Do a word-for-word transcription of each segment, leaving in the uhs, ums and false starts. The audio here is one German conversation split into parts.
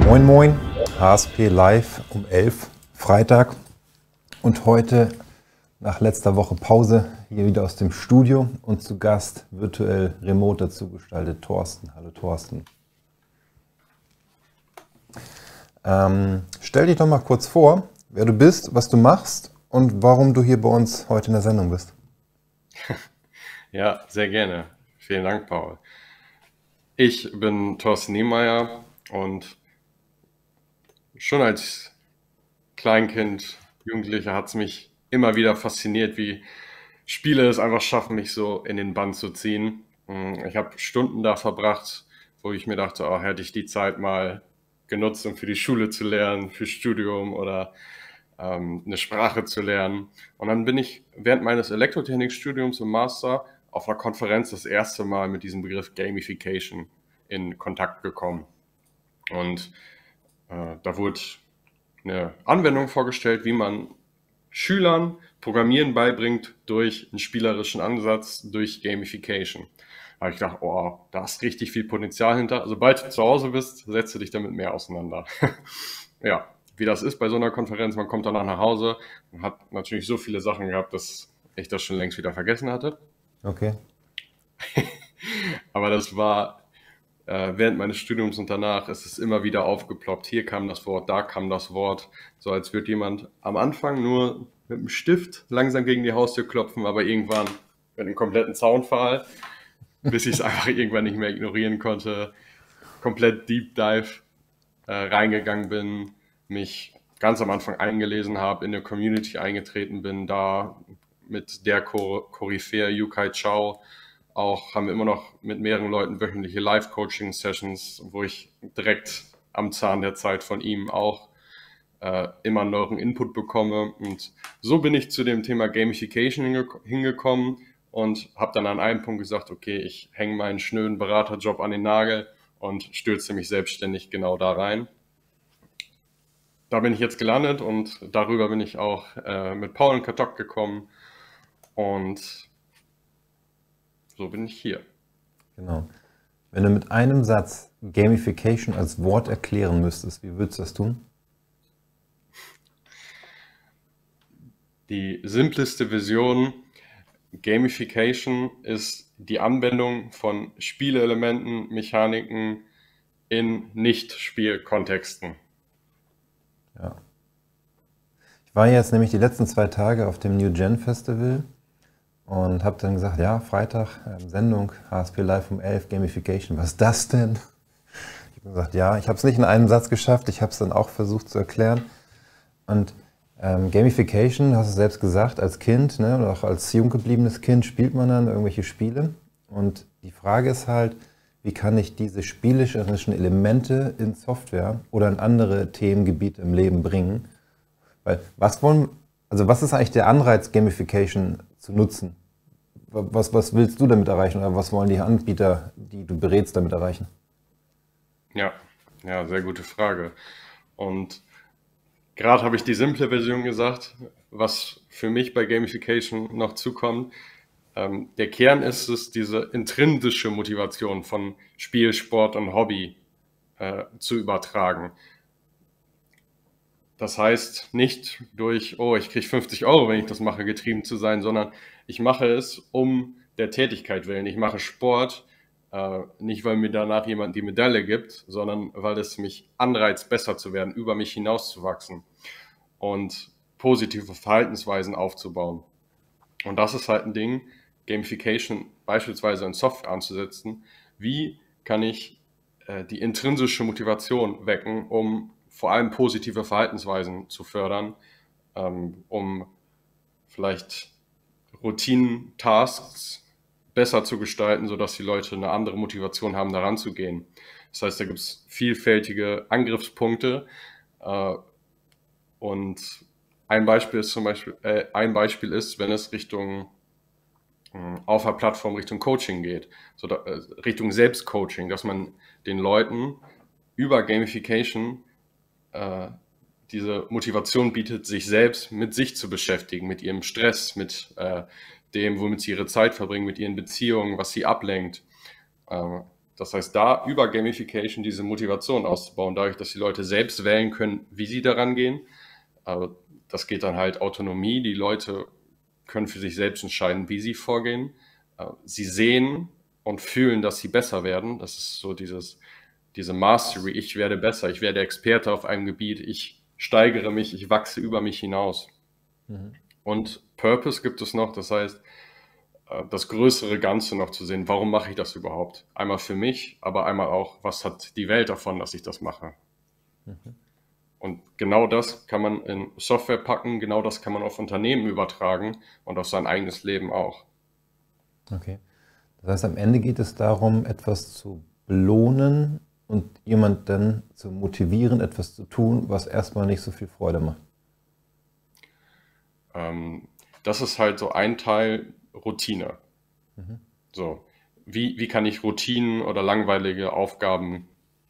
Moin Moin, H S P Live um elf, Freitag und heute nach letzter Woche Pause hier wieder aus dem Studio und zu Gast virtuell remote dazu gestaltet Thorsten. Hallo Thorsten. Ähm, stell dich doch mal kurz vor, wer du bist, was du machst und warum du hier bei uns heute in der Sendung bist. Ja, sehr gerne. Vielen Dank, Paul. Ich bin Thorsten Niemeyer und schon als Kleinkind, Jugendlicher hat es mich immer wieder fasziniert, wie Spiele es einfach schaffen, mich so in den Bann zu ziehen. Ich habe Stunden da verbracht, wo ich mir dachte, oh, hätte ich die Zeit mal genutzt, um für die Schule zu lernen, fürs Studium oder ähm, eine Sprache zu lernen. Und dann bin ich während meines Elektrotechnikstudiums im Master auf einer Konferenz das erste Mal mit diesem Begriff Gamification in Kontakt gekommen. Und äh, da wurde eine Anwendung vorgestellt, wie man Schülern Programmieren beibringt durch einen spielerischen Ansatz, durch Gamification. Da habe ich gedacht, oh, da ist richtig viel Potenzial hinter. Sobald du zu Hause bist, setze dich damit mehr auseinander. Ja, wie das ist bei so einer Konferenz, man kommt danach nach Hause und hat natürlich so viele Sachen gehabt, dass ich das schon längst wieder vergessen hatte. Okay. Aber das war äh, während meines Studiums und danach ist es immer wieder aufgeploppt. Hier kam das Wort, da kam das Wort. So als würde jemand am Anfang nur mit einem Stift langsam gegen die Haustür klopfen, aber irgendwann mit einem kompletten Zaunpfahl, bis ich es einfach irgendwann nicht mehr ignorieren konnte, komplett Deep Dive äh, reingegangen bin, mich ganz am Anfang eingelesen habe, in eine Community eingetreten bin, da mit der Koryphäe Yu-Kai Chao auch haben wir immer noch mit mehreren Leuten wöchentliche Live-Coaching-Sessions, wo ich direkt am Zahn der Zeit von ihm auch äh, immer neueren Input bekomme. Und so bin ich zu dem Thema Gamification hinge hingekommen und habe dann an einem Punkt gesagt, okay, ich hänge meinen schnöden Beraterjob an den Nagel und stürze mich selbstständig genau da rein. Da bin ich jetzt gelandet und darüber bin ich auch äh, mit Paul in Kontakt gekommen und so bin ich hier. Genau. Wenn du mit einem Satz Gamification als Wort erklären müsstest, wie würdest du das tun? Die simpleste Version, Gamification ist die Anwendung von Spielelementen, Mechaniken in Nicht-Spielkontexten. Ja. Ich war jetzt nämlich die letzten zwei Tage auf dem New Gen Festival und habe dann gesagt, ja, Freitag, ähm, Sendung, H S P Live um elf, Gamification, was ist das denn? Ich habe gesagt, ja, ich habe es nicht in einem Satz geschafft, ich habe es dann auch versucht zu erklären. Und ähm, Gamification, hast du selbst gesagt, als Kind, ne, oder auch als jung gebliebenes Kind spielt man dann irgendwelche Spiele. Und die Frage ist halt, wie kann ich diese spielerischen Elemente in Software oder in andere Themengebiete im Leben bringen? Weil was wollen, also was ist eigentlich der Anreiz, Gamification zu nutzen? Was, was willst du damit erreichen oder was wollen die Anbieter, die du berätst, damit erreichen? Ja, ja, sehr gute Frage. Und gerade habe ich die simple Version gesagt, was für mich bei Gamification noch zukommt. Ähm, der Kern ist es, diese intrinsische Motivation von Spiel, Sport und Hobby äh, zu übertragen. Das heißt, nicht durch, oh, ich kriege fünfzig Euro, wenn ich das mache, getrieben zu sein, sondern ich mache es um der Tätigkeit willen. Ich mache Sport, äh, nicht weil mir danach jemand die Medaille gibt, sondern weil es mich anreizt, besser zu werden, über mich hinauszuwachsen und positive Verhaltensweisen aufzubauen. Und das ist halt ein Ding, Gamification beispielsweise in Software anzusetzen. Wie kann ich äh, die intrinsische Motivation wecken, um vor allem positive Verhaltensweisen zu fördern, ähm, um vielleicht Routinen-Tasks besser zu gestalten, sodass die Leute eine andere Motivation haben, daran zu gehen. Das heißt, da gibt es vielfältige Angriffspunkte äh, und ein Beispiel ist zum Beispiel, äh, ein Beispiel ist, wenn es Richtung äh, auf der Plattform Richtung Coaching geht, so da, äh, Richtung Selbstcoaching, dass man den Leuten über Gamification äh, diese Motivation bietet, sich selbst mit sich zu beschäftigen, mit ihrem Stress, mit äh, dem, womit sie ihre Zeit verbringen, mit ihren Beziehungen, was sie ablenkt. Äh, Das heißt, da über Gamification diese Motivation auszubauen, dadurch, dass die Leute selbst wählen können, wie sie daran gehen. Aber das geht dann halt Autonomie. Die Leute können für sich selbst entscheiden, wie sie vorgehen. Sie sehen und fühlen, dass sie besser werden. Das ist so dieses, diese Mastery. Ich werde besser, ich werde Experte auf einem Gebiet, ich steigere mich, ich wachse über mich hinaus. Mhm. Und Purpose gibt es noch, das heißt, das größere Ganze noch zu sehen. Warum mache ich das überhaupt? Einmal für mich, aber einmal auch, was hat die Welt davon, dass ich das mache? Mhm. Und genau das kann man in Software packen, genau das kann man auf Unternehmen übertragen und auf sein eigenes Leben auch. Okay. Das heißt, am Ende geht es darum, etwas zu belohnen und jemanden zu motivieren, etwas zu tun, was erstmal nicht so viel Freude macht. Ähm, das ist halt so ein Teil Routine. Mhm. So, wie, wie kann ich Routinen oder langweilige Aufgaben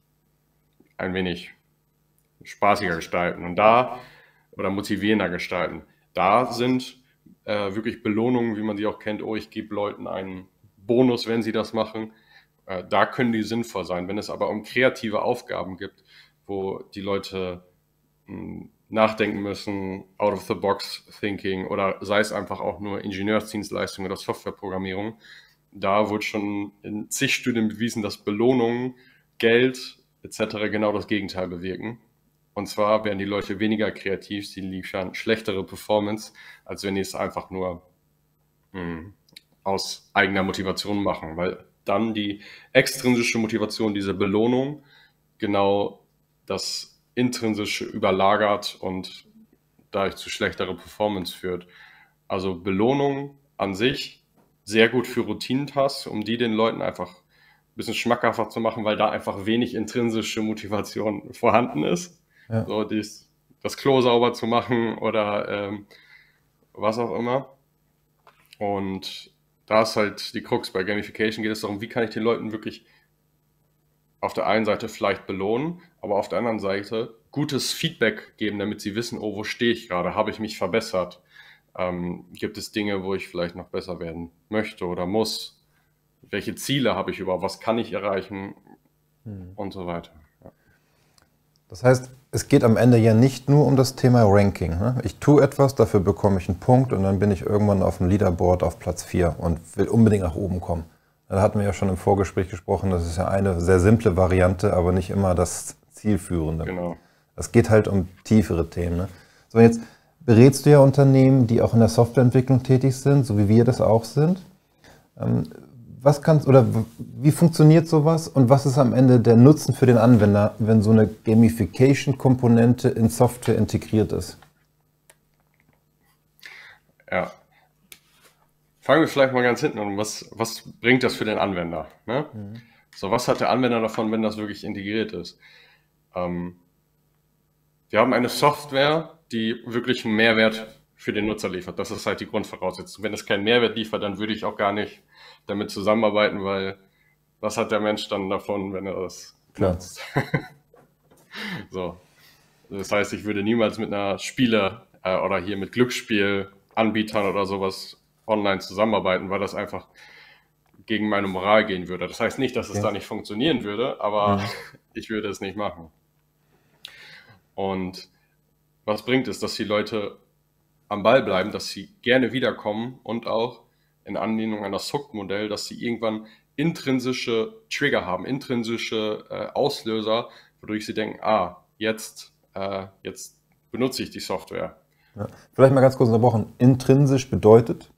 ein wenig spaßiger gestalten und da oder motivierender gestalten. Da sind äh, wirklich Belohnungen, wie man sie auch kennt. Oh, ich gebe Leuten einen Bonus, wenn sie das machen. Äh, da können die sinnvoll sein. Wenn es aber um kreative Aufgaben gibt, wo die Leute mh, nachdenken müssen, out of the box thinking oder sei es einfach auch nur Ingenieursdienstleistung oder Softwareprogrammierung, da wurde schon in zig Studien bewiesen, dass Belohnungen, Geld et cetera genau das Gegenteil bewirken. Und zwar werden die Leute weniger kreativ, sie liefern schlechtere Performance, als wenn die es einfach nur mh, aus eigener Motivation machen, weil dann die extrinsische Motivation, diese Belohnung, genau das intrinsische überlagert und dadurch zu schlechterer Performance führt. Also Belohnung an sich sehr gut für Routinentasks, um die den Leuten einfach ein bisschen schmackhafter zu machen, weil da einfach wenig intrinsische Motivation vorhanden ist. Ja. So dies, das Klo sauber zu machen oder ähm, was auch immer. Und da ist halt die Krux bei Gamification, geht es darum, wie kann ich den Leuten wirklich auf der einen Seite vielleicht belohnen, aber auf der anderen Seite gutes Feedback geben, damit sie wissen, oh, wo stehe ich gerade, habe ich mich verbessert, ähm, gibt es Dinge, wo ich vielleicht noch besser werden möchte oder muss, welche Ziele habe ich überhaupt, was kann ich erreichen hm. und so weiter. Ja. Das heißt, es geht am Ende ja nicht nur um das Thema Ranking. Ne? Ich tue etwas, dafür bekomme ich einen Punkt und dann bin ich irgendwann auf dem Leaderboard auf Platz vier und will unbedingt nach oben kommen. Da hatten wir ja schon im Vorgespräch gesprochen, das ist ja eine sehr simple Variante, aber nicht immer das Zielführende. Genau. Es geht halt um tiefere Themen. Ne? So, jetzt berätst du ja Unternehmen, die auch in der Softwareentwicklung tätig sind, so wie wir das auch sind. Was kannst oder wie funktioniert sowas und was ist am Ende der Nutzen für den Anwender, wenn so eine Gamification-Komponente in Software integriert ist? Ja. Fangen wir vielleicht mal ganz hinten an. Was, was bringt das für den Anwender? Ne? Mhm. So, was hat der Anwender davon, wenn das wirklich integriert ist? Ähm, wir haben eine Software, die wirklich einen Mehrwert für den Nutzer liefert. Das ist halt die Grundvoraussetzung. Wenn es keinen Mehrwert liefert, dann würde ich auch gar nicht damit zusammenarbeiten, weil was hat der Mensch dann davon, wenn er das nutzt? So. Das heißt, ich würde niemals mit einer Spiele äh, oder hier mit Glücksspielanbietern oder sowas online zusammenarbeiten, weil das einfach gegen meine Moral gehen würde. Das heißt nicht, dass es ja. da nicht funktionieren würde, aber ja. ich würde es nicht machen. Und was bringt es, dass die Leute am Ball bleiben, dass sie gerne wiederkommen und auch in Anlehnung an das Hook-Modell, dass sie irgendwann intrinsische Trigger haben, intrinsische äh, Auslöser, wodurch sie denken, ah, jetzt, äh, jetzt benutze ich die Software. Ja. Vielleicht mal ganz kurz unterbrochen. Intrinsisch bedeutet?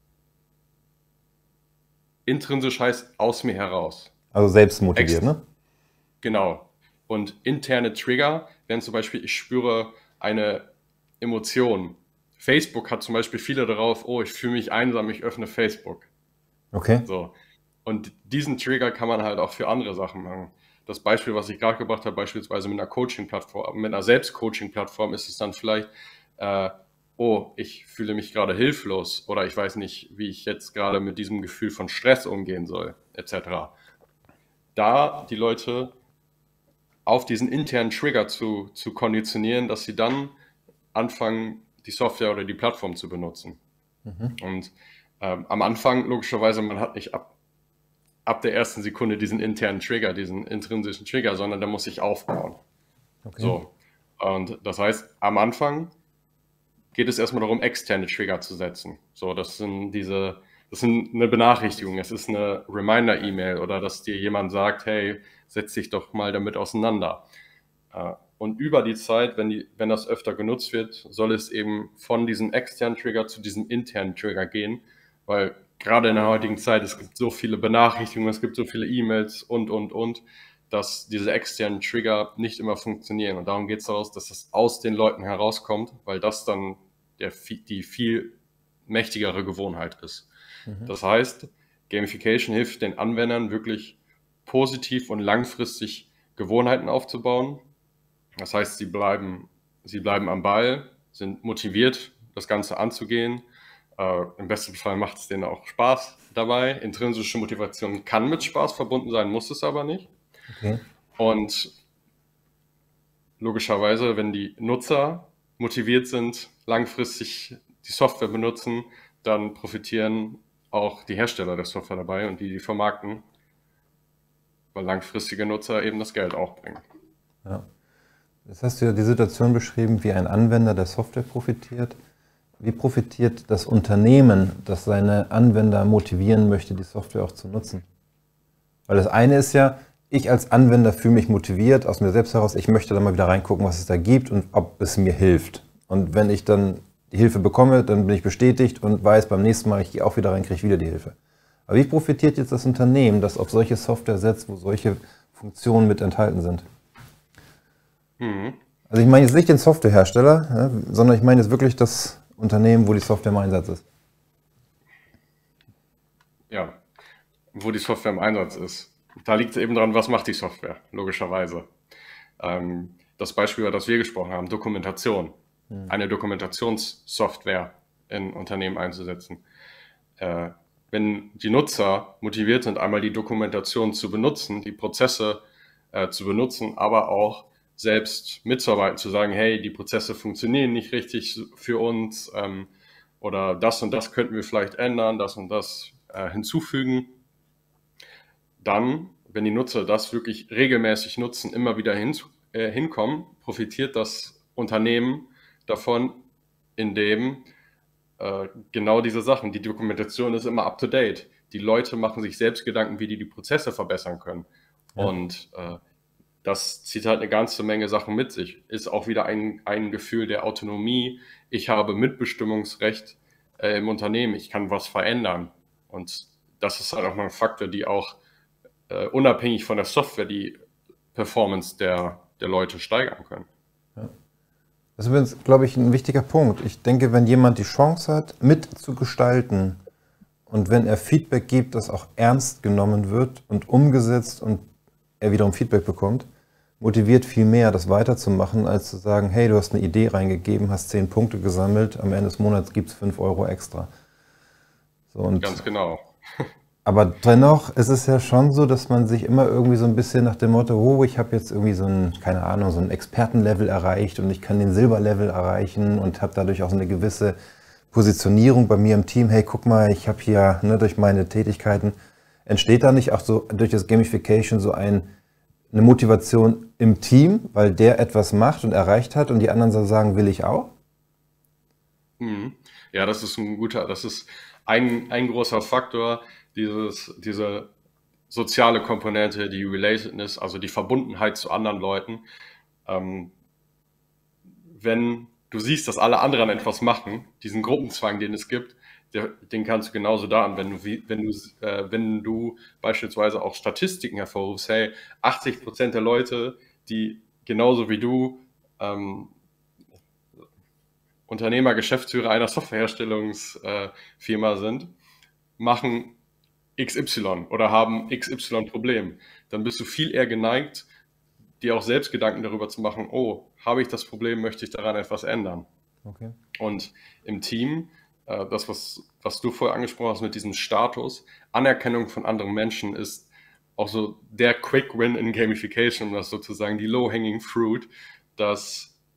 Intrinsisch heißt aus mir heraus. Also selbst motiviert, Ext ne? Genau. Und interne Trigger, wenn zum Beispiel ich spüre eine Emotion. Facebook hat zum Beispiel viele darauf, oh, ich fühle mich einsam, ich öffne Facebook. Okay. So. Und diesen Trigger kann man halt auch für andere Sachen machen. Das Beispiel, was ich gerade gebracht habe, beispielsweise mit einer Coaching-Plattform, mit einer Selbst-Coaching-Plattform ist es dann vielleicht, äh, oh, ich fühle mich gerade hilflos oder ich weiß nicht, wie ich jetzt gerade mit diesem Gefühl von Stress umgehen soll, et cetera. Da die Leute auf diesen internen Trigger zu, zu konditionieren, dass sie dann anfangen, die Software oder die Plattform zu benutzen. Mhm. Und ähm, am Anfang, logischerweise, man hat nicht ab, ab der ersten Sekunde diesen internen Trigger, diesen intrinsischen Trigger, sondern der muss sich aufbauen. Okay. So. Und das heißt, am Anfang geht es erstmal darum, externe Trigger zu setzen. So, das sind diese, das sind eine Benachrichtigung, es ist eine Reminder-E-Mail oder dass dir jemand sagt, hey, setz dich doch mal damit auseinander. Und über die Zeit, wenn, die, wenn das öfter genutzt wird, soll es eben von diesem externen Trigger zu diesem internen Trigger gehen, weil gerade in der heutigen Zeit, es gibt so viele Benachrichtigungen, es gibt so viele E-Mails und, und, und, dass diese externen Trigger nicht immer funktionieren. Und darum geht es daraus, dass es aus den Leuten herauskommt, weil das dann der, die viel mächtigere Gewohnheit ist. Mhm. Das heißt, Gamification hilft den Anwendern wirklich positiv und langfristig Gewohnheiten aufzubauen. Das heißt, sie bleiben, sie bleiben am Ball, sind motiviert, das Ganze anzugehen. Äh, im besten Fall macht es denen auch Spaß dabei. Intrinsische Motivation kann mit Spaß verbunden sein, muss es aber nicht. Okay. Und logischerweise, wenn die Nutzer motiviert sind, langfristig die Software benutzen, dann profitieren auch die Hersteller der Software dabei und die, die vermarkten, weil langfristige Nutzer eben das Geld auch bringen. Ja. Jetzt hast du ja die Situation beschrieben, wie ein Anwender der Software profitiert. Wie profitiert das Unternehmen, das seine Anwender motivieren möchte, die Software auch zu nutzen? Weil das eine ist ja, ich als Anwender fühle mich motiviert aus mir selbst heraus, ich möchte da mal wieder reingucken, was es da gibt und ob es mir hilft. Und wenn ich dann die Hilfe bekomme, dann bin ich bestätigt und weiß, beim nächsten Mal, ich gehe auch wieder rein, kriege ich wieder die Hilfe. Aber wie profitiert jetzt das Unternehmen, das auf solche Software setzt, wo solche Funktionen mit enthalten sind? Mhm. Also ich meine jetzt nicht den Softwarehersteller, ja, sondern ich meine jetzt wirklich das Unternehmen, wo die Software im Einsatz ist. Ja, wo die Software im Einsatz ist. Da liegt es eben dran, was macht die Software, logischerweise. Ähm, das Beispiel, über das wir gesprochen haben, Dokumentation. Mhm. Eine Dokumentationssoftware in Unternehmen einzusetzen. Äh, wenn die Nutzer motiviert sind, einmal die Dokumentation zu benutzen, die Prozesse äh, zu benutzen, aber auch selbst mitzuarbeiten, zu sagen, hey, die Prozesse funktionieren nicht richtig für uns ähm, oder das und das könnten wir vielleicht ändern, das und das äh, hinzufügen. Dann, wenn die Nutzer das wirklich regelmäßig nutzen, immer wieder hin, äh, hinkommen, profitiert das Unternehmen davon, indem äh, genau diese Sachen, die Dokumentation ist immer up-to-date. Die Leute machen sich selbst Gedanken, wie die die Prozesse verbessern können. Ja. Und äh, das zieht halt eine ganze Menge Sachen mit sich. Ist auch wieder ein, ein Gefühl der Autonomie. Ich habe Mitbestimmungsrecht äh, im Unternehmen. Ich kann was verändern. Und das ist halt auch mal ein Faktor, die auch äh, unabhängig von der Software die Performance der, der Leute steigern können. Ja. Das ist übrigens, glaube ich, ein wichtiger Punkt. Ich denke, wenn jemand die Chance hat, mitzugestalten und wenn er Feedback gibt, das auch ernst genommen wird und umgesetzt und er wiederum Feedback bekommt, motiviert viel mehr, das weiterzumachen, als zu sagen, hey, du hast eine Idee reingegeben, hast zehn Punkte gesammelt, am Ende des Monats gibt es fünf Euro extra. So, und ganz genau. Aber dennoch ist es ja schon so, dass man sich immer irgendwie so ein bisschen nach dem Motto, oh, ich habe jetzt irgendwie so ein, keine Ahnung, so ein Expertenlevel erreicht und ich kann den Silberlevel erreichen und habe dadurch auch so eine gewisse Positionierung bei mir im Team. Hey, guck mal, ich habe hier ne, durch meine Tätigkeiten, entsteht da nicht auch so durch das Gamification so ein, eine Motivation im Team, weil der etwas macht und erreicht hat und die anderen so sagen, will ich auch? Mhm. Ja, das ist ein guter, das ist ein, ein großer Faktor, dieses, diese soziale Komponente, die Relatedness, also die Verbundenheit zu anderen Leuten. Ähm, wenn du siehst, dass alle anderen etwas machen, diesen Gruppenzwang, den es gibt, der, den kannst du genauso da anwenden, wie, wenn du, äh, wenn du beispielsweise auch Statistiken hervorrufst, hey, achtzig Prozent der Leute, die genauso wie du ähm, Unternehmer, Geschäftsführer einer Softwareherstellungsfirma äh, sind, machen X Y oder haben X Y-Problem, dann bist du viel eher geneigt, dir auch selbst Gedanken darüber zu machen, oh, habe ich das Problem, möchte ich daran etwas ändern. Okay. Und im Team, äh, das, was, was du vorher angesprochen hast mit diesem Status, Anerkennung von anderen Menschen ist auch so der Quick Win in Gamification, das sozusagen die Low-Hanging Fruit, dass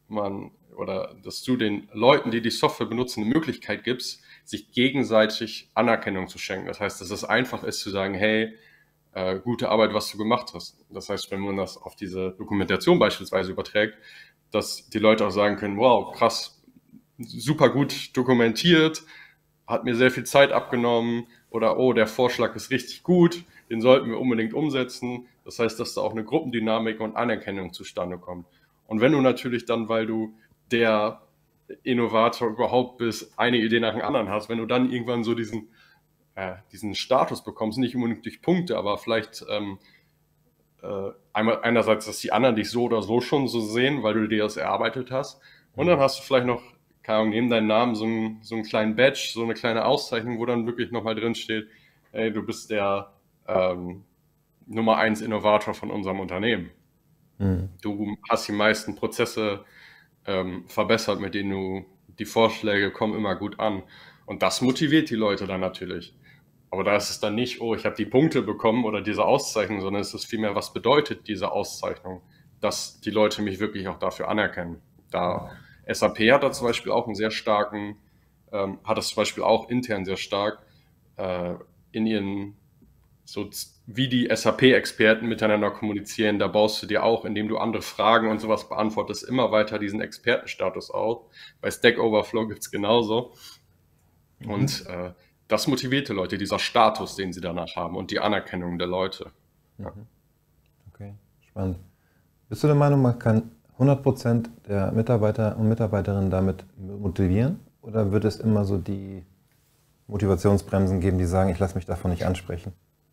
man oder dass du den Leuten, die die Software benutzen, eine Möglichkeit gibst, sich gegenseitig Anerkennung zu schenken. Das heißt, dass es einfach ist zu sagen, hey, äh, gute Arbeit, was du gemacht hast. Das heißt, wenn man das auf diese Dokumentation beispielsweise überträgt, dass die Leute auch sagen können, wow, krass, super gut dokumentiert, hat mir sehr viel Zeit abgenommen oder oh, der Vorschlag ist richtig gut, den sollten wir unbedingt umsetzen. Das heißt, dass da auch eine Gruppendynamik und Anerkennung zustande kommt. Und wenn du natürlich dann, weil du der Innovator überhaupt bist, eine Idee nach der anderen hast, wenn du dann irgendwann so diesen, äh, diesen Status bekommst, nicht unbedingt durch Punkte, aber vielleicht ähm, äh, einmal einerseits, dass die anderen dich so oder so schon so sehen, weil du dir das erarbeitet hast. Und dann hast du vielleicht noch, keine Ahnung, neben deinem Namen so einen, so einen kleinen Badge, so eine kleine Auszeichnung, wo dann wirklich nochmal drin steht, hey, du bist der ähm, Nummer eins Innovator von unserem Unternehmen. Mhm. Du hast die meisten Prozesse ähm, verbessert, mit denen du, die Vorschläge kommen immer gut an. Und das motiviert die Leute dann natürlich. Aber da ist es dann nicht, oh, ich habe die Punkte bekommen oder diese Auszeichnung, sondern es ist vielmehr, was bedeutet diese Auszeichnung, dass die Leute mich wirklich auch dafür anerkennen. Da S A P hat da zum Beispiel auch einen sehr starken, ähm, hat das zum Beispiel auch intern sehr stark äh, in ihren, so wie die S A P-Experten miteinander kommunizieren, da baust du dir auch, indem du andere Fragen und sowas beantwortest, immer weiter diesen Expertenstatus auf. Bei Stack Overflow gibt es genauso. Mhm. Und äh, das motiviert die Leute, dieser Status, den sie danach haben und die Anerkennung der Leute. Ja. Okay, spannend. Bist du der Meinung, man kann hundert Prozent der Mitarbeiter und Mitarbeiterinnen damit motivieren? Oder wird es immer so die Motivationsbremsen geben, die sagen, ich lasse mich davon nicht ansprechen?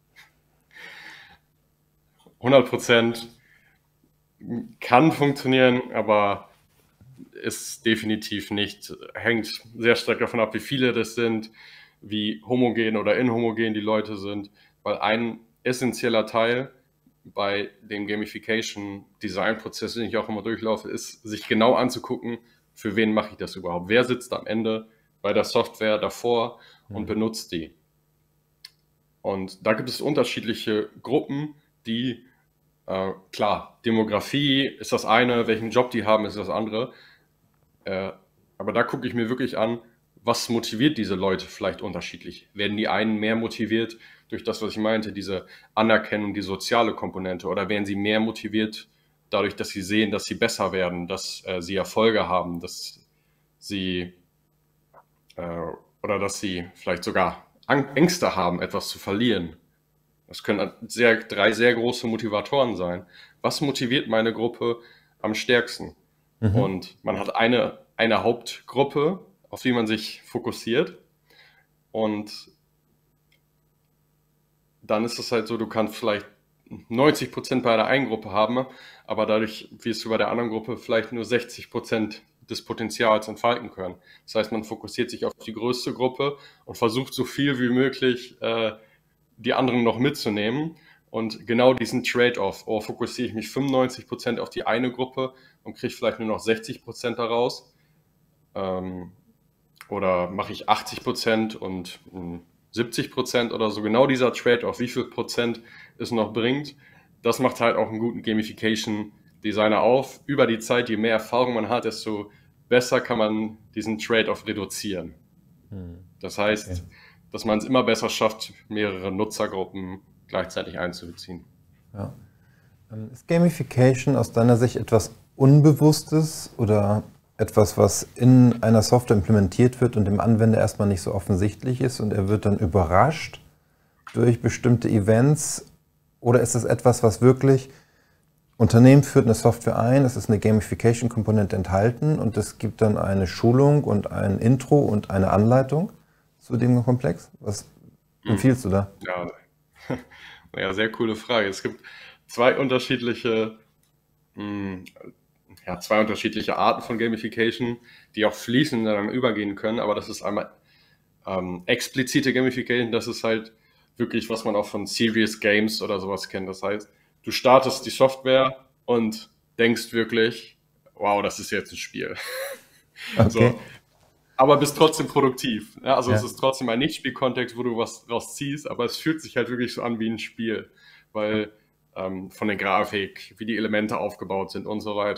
hundert Prozent kann funktionieren, aber ist definitiv nicht. Hängt sehr stark davon ab, wie viele das sind, wie homogen oder inhomogen die Leute sind, weil ein essentieller Teil bei dem Gamification-Design-Prozess, den ich auch immer durchlaufe, ist, sich genau anzugucken, für wen mache ich das überhaupt? Wer sitzt am Ende bei der Software davor und mhm. benutzt die? Und da gibt es unterschiedliche Gruppen, die, äh, klar, Demografie ist das eine, welchen Job die haben, ist das andere. Äh, aber da gucke ich mir wirklich an, was motiviert diese Leute vielleicht unterschiedlich? Werden die einen mehr motiviert durch das, was ich meinte, diese Anerkennung, die soziale Komponente? Oder werden sie mehr motiviert dadurch, dass sie sehen, dass sie besser werden, dass äh, sie Erfolge haben, dass sie äh, oder dass sie vielleicht sogar Ängste haben, etwas zu verlieren? Das können sehr, drei sehr große Motivatoren sein. Was motiviert meine Gruppe am stärksten? Mhm. Und man hat eine, eine Hauptgruppe, auf die man sich fokussiert. Und dann ist es halt so, du kannst vielleicht neunzig Prozent bei der einen Gruppe haben, aber dadurch wirst du bei der anderen Gruppe vielleicht nur sechzig Prozent des Potenzials entfalten können. Das heißt, man fokussiert sich auf die größte Gruppe und versucht so viel wie möglich äh, die anderen noch mitzunehmen. Und genau diesen Trade-off, oh, fokussiere ich mich fünfundneunzig Prozent auf die eine Gruppe und kriege vielleicht nur noch sechzig Prozent daraus. Ähm, oder mache ich achtzig Prozent und mh, siebzig Prozent oder so. Genau dieser Trade-off, wie viel Prozent es noch bringt, das macht halt auch einen guten Gamification-Designer auf. Über die Zeit, je mehr Erfahrung man hat, desto besser kann man diesen Trade-off reduzieren. Hm. Das heißt, okay. dass man es immer besser schafft, mehrere Nutzergruppen gleichzeitig einzubeziehen. Ja. Ist Gamification aus deiner Sicht etwas Unbewusstes oder etwas, was in einer Software implementiert wird und dem Anwender erstmal nicht so offensichtlich ist und er wird dann überrascht durch bestimmte Events? Oder ist es etwas, was wirklich, Unternehmen führt eine Software ein, es ist eine Gamification-Komponente enthalten und es gibt dann eine Schulung und ein Intro und eine Anleitung zu dem Komplex? Was empfiehlst du da? Ja, ja, sehr coole Frage. Es gibt zwei unterschiedliche, mh, ja, zwei unterschiedliche Arten von Gamification, die auch fließend dann übergehen können, aber das ist einmal ähm, explizite Gamification, das ist halt wirklich, was man auch von Serious Games oder sowas kennt. Das heißt, du startest die Software und denkst wirklich, wow, das ist jetzt ein Spiel. Okay. So. Aber bist trotzdem produktiv. Ja, also ja. Es ist trotzdem ein Nicht-Spiel-Kontext, wo du was rausziehst, aber es fühlt sich halt wirklich so an wie ein Spiel, weil ähm, von der Grafik, wie die Elemente aufgebaut sind und so weiter.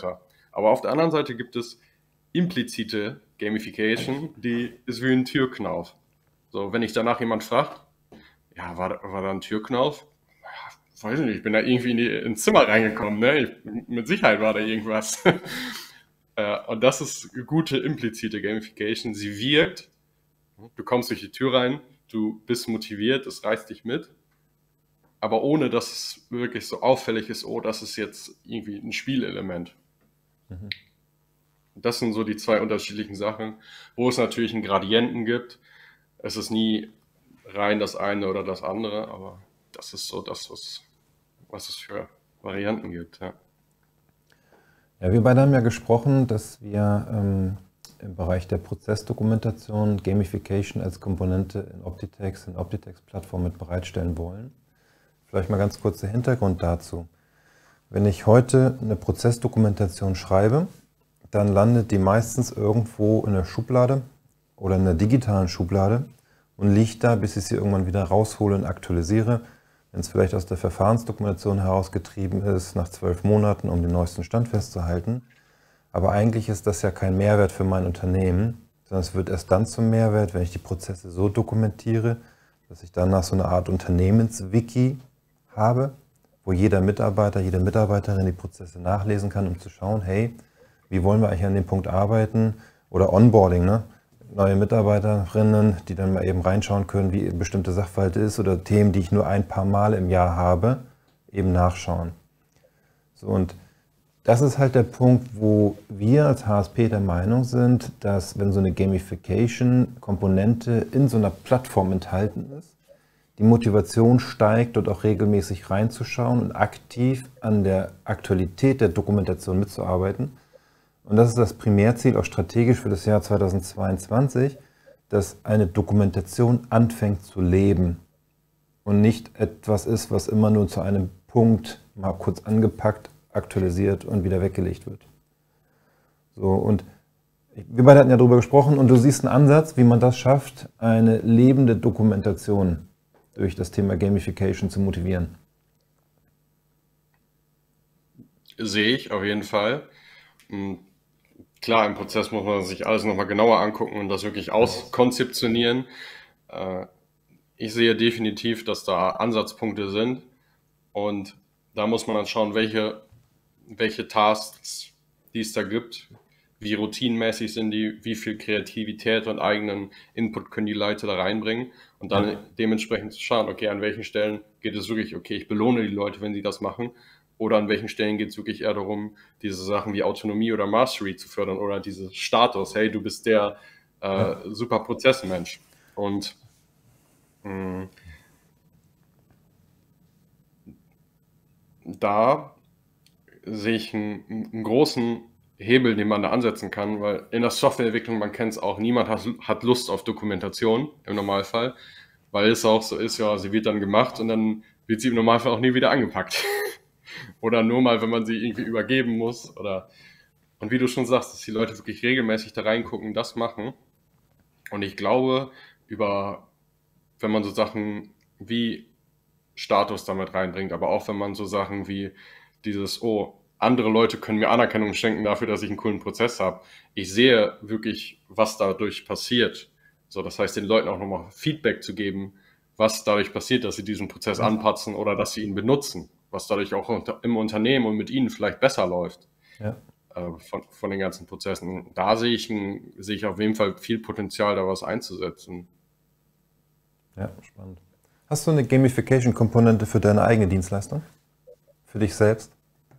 Aber auf der anderen Seite gibt es implizite Gamification, die ist wie ein Türknauf. So, wenn ich danach jemand fragt, ja, war, war da ein Türknauf? Ja, weiß nicht, ich bin da irgendwie in die, ins Zimmer reingekommen, ne? Ich, mit Sicherheit war da irgendwas. äh, und das ist gute implizite Gamification. Sie wirkt, du kommst durch die Tür rein, du bist motiviert, es reißt dich mit, aber ohne, dass es wirklich so auffällig ist, oh, das ist jetzt irgendwie ein Spielelement. Mhm. Das sind so die zwei unterschiedlichen Sachen, wo es natürlich einen Gradienten gibt. Es ist nie rein das eine oder das andere, aber das ist so das, was, was es für Varianten gibt. Ja. Ja, wir beide haben ja gesprochen, dass wir ähm, im Bereich der Prozessdokumentation Gamification als Komponente in Optitex, in Optitex-Plattform mit bereitstellen wollen. Vielleicht mal ganz kurz der Hintergrund dazu. Wenn ich heute eine Prozessdokumentation schreibe, dann landet die meistens irgendwo in der Schublade oder in der digitalen Schublade und liegt da, bis ich sie irgendwann wieder raushole und aktualisiere, wenn es vielleicht aus der Verfahrensdokumentation herausgetrieben ist, nach zwölf Monaten, um den neuesten Stand festzuhalten. Aber eigentlich ist das ja kein Mehrwert für mein Unternehmen, sondern es wird erst dann zum Mehrwert, wenn ich die Prozesse so dokumentiere, dass ich danach so eine Art Unternehmenswiki habe, wo jeder Mitarbeiter, jede Mitarbeiterin die Prozesse nachlesen kann, um zu schauen, hey, wie wollen wir eigentlich an dem Punkt arbeiten? Oder Onboarding, ne? Neue Mitarbeiterinnen, die dann mal eben reinschauen können, wie bestimmte Sachverhalte ist oder Themen, die ich nur ein paar Mal im Jahr habe, eben nachschauen. So, und das ist halt der Punkt, wo wir als H S P der Meinung sind, dass wenn so eine Gamification-Komponente in so einer Plattform enthalten ist, die Motivation steigt, dort auch regelmäßig reinzuschauen und aktiv an der Aktualität der Dokumentation mitzuarbeiten. Und das ist das Primärziel, auch strategisch für das Jahr zweitausendzweiundzwanzig, dass eine Dokumentation anfängt zu leben und nicht etwas ist, was immer nur zu einem Punkt mal kurz angepackt, aktualisiert und wieder weggelegt wird. So, und wir beide hatten ja darüber gesprochen und du siehst einen Ansatz, wie man das schafft, eine lebende Dokumentation durch das Thema Gamification zu motivieren. Sehe ich auf jeden Fall. Klar, im Prozess muss man sich alles nochmal genauer angucken und das wirklich auskonzeptionieren. Ich sehe definitiv, dass da Ansatzpunkte sind und da muss man dann schauen, welche, welche Tasks, die es da gibt, wie routinenmäßig sind die, wie viel Kreativität und eigenen Input können die Leute da reinbringen und dann ja. dementsprechend zu schauen, okay, an welchen Stellen geht es wirklich, okay, ich belohne die Leute, wenn sie das machen, oder an welchen Stellen geht es wirklich eher darum, diese Sachen wie Autonomie oder Mastery zu fördern oder dieses Status, hey, du bist der äh, ja. super Prozessmensch. Und mh, da sehe ich einen, einen großen Hebel, den man da ansetzen kann, weil in der Softwareentwicklung, man kennt es auch, niemand hat, hat Lust auf Dokumentation im Normalfall, weil es auch so ist, ja, sie wird dann gemacht und dann wird sie im Normalfall auch nie wieder angepackt. Oder nur mal, wenn man sie irgendwie übergeben muss. Oder und wie du schon sagst, dass die Leute wirklich regelmäßig da reingucken, das machen. Und ich glaube, über, wenn man so Sachen wie Status damit reinbringt, aber auch wenn man so Sachen wie dieses, oh, andere Leute können mir Anerkennung schenken dafür, dass ich einen coolen Prozess habe. Ich sehe wirklich, was dadurch passiert. So, das heißt, den Leuten auch nochmal Feedback zu geben, was dadurch passiert, dass sie diesen Prozess anpassen oder dass sie ihn benutzen, was dadurch auch unter, im Unternehmen und mit ihnen vielleicht besser läuft. Ja. Äh, von, von den ganzen Prozessen. Da sehe ich, ein, sehe ich auf jeden Fall viel Potenzial, da was einzusetzen. Ja, spannend. Hast du eine Gamification-Komponente für deine eigene Dienstleistung? Für dich selbst?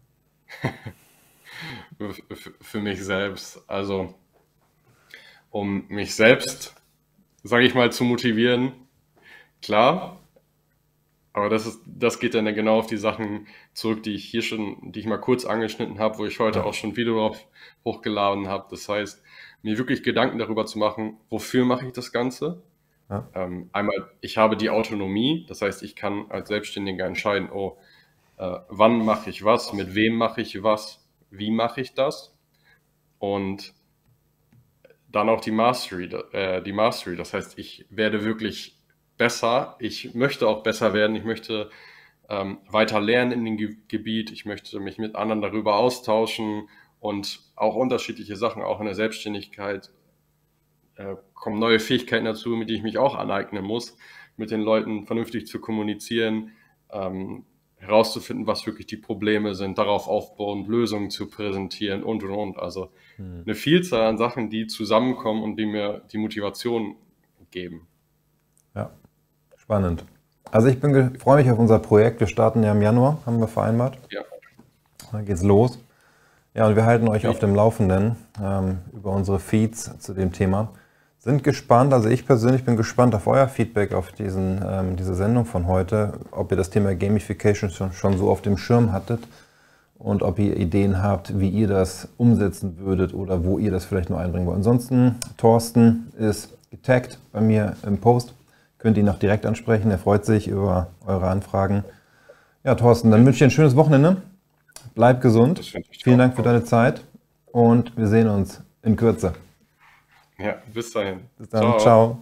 für, für mich selbst. Also, um mich selbst, sage ich mal, zu motivieren, klar. Aber das ist, das geht dann genau auf die Sachen zurück, die ich hier schon, die ich mal kurz angeschnitten habe, wo ich heute ja. auch schon ein Video drauf hochgeladen habe. Das heißt, mir wirklich Gedanken darüber zu machen, wofür mache ich das Ganze? Ja. Ähm, einmal, ich habe die Autonomie, das heißt, ich kann als Selbstständiger entscheiden, oh, äh, wann mache ich was, mit wem mache ich was, wie mache ich das? Und dann auch die Mastery, äh, die Mastery, das heißt, ich werde wirklich besser, ich möchte auch besser werden, ich möchte ähm, weiter lernen in dem Ge- Gebiet, ich möchte mich mit anderen darüber austauschen und auch unterschiedliche Sachen, auch in der Selbstständigkeit äh, kommen neue Fähigkeiten dazu, mit denen ich mich auch aneignen muss, mit den Leuten vernünftig zu kommunizieren, ähm, herauszufinden, was wirklich die Probleme sind, darauf aufbauend Lösungen zu präsentieren und und und. Also Hm. eine Vielzahl an Sachen, die zusammenkommen und die mir die Motivation geben. Ja, spannend. Also ich bin freue mich auf unser Projekt. Wir starten ja im Januar, haben wir vereinbart. Ja. Dann geht's los. Ja, und wir halten euch Ja. auf dem Laufenden ähm, über unsere Feeds zu dem Thema. Sind gespannt, also ich persönlich bin gespannt auf euer Feedback auf diesen, ähm, diese Sendung von heute, ob ihr das Thema Gamification schon, schon so auf dem Schirm hattet und ob ihr Ideen habt, wie ihr das umsetzen würdet oder wo ihr das vielleicht nur einbringen wollt. Ansonsten, Thorsten ist getaggt bei mir im Post. Könnt ihr ihn auch direkt ansprechen. Er freut sich über eure Anfragen. Ja, Thorsten, dann wünsche ich dir ein schönes Wochenende. Bleib gesund. Das finde ich Vielen toll. Dank für deine Zeit und wir sehen uns in Kürze. Ja, bis dahin. Bis dann. Ciao.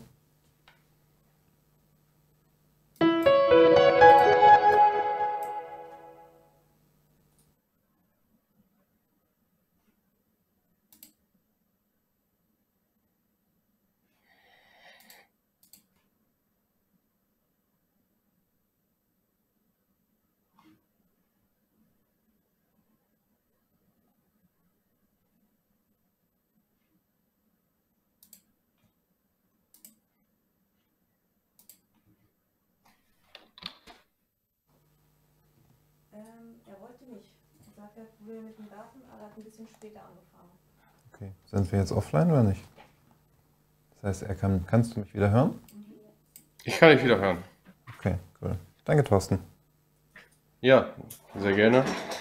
Ähm, er wollte nicht. Er sagt, er hat Probleme mit den Daten, aber er hat ein bisschen später angefangen. Okay, sind wir jetzt offline oder nicht? Das heißt, er kann, kannst du mich wieder hören? Ich kann dich wieder hören. Okay, cool. Danke, Thorsten. Ja, sehr gerne.